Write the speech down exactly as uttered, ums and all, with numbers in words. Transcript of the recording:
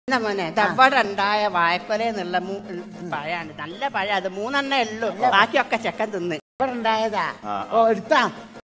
മോനെ ഇവിടെ ഉണ്ടായ വാഴക്കൊല എന്നുള്ള പഴമാണ്. നല്ല പഴം. അത് മൂന്നെണ്ണേ ഉള്ളൂ. ബാക്കിയൊക്കെ ചെക്കൻ തിന്ന്. ഇവിടെ ഉണ്ടായതാ. ഓ എടുത്താ